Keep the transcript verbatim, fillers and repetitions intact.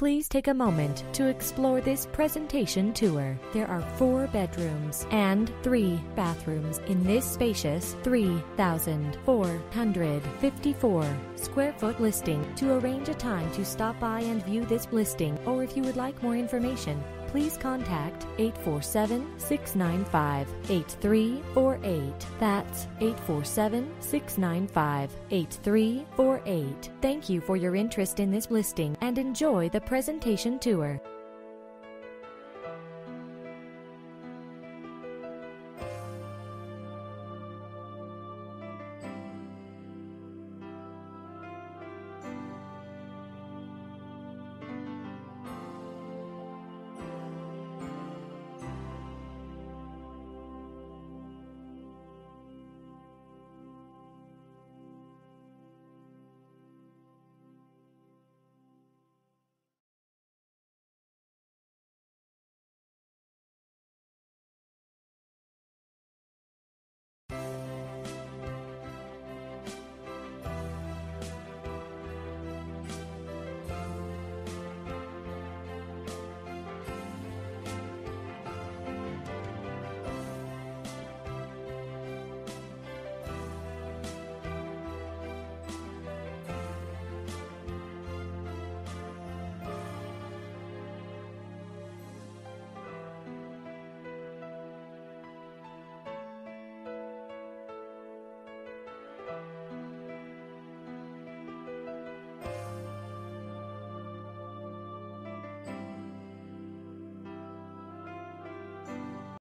Please take a moment to explore this presentation tour. There are four bedrooms and three bathrooms in this spacious three thousand four hundred fifty-four square foot listing. To arrange a time to stop by and view this listing, or if you would like more information, please contact eight four seven, six nine five, eight three four eight. That's eight four seven, six nine five, eight three four eight. Thank you for your interest in this listing and enjoy the presentation tour.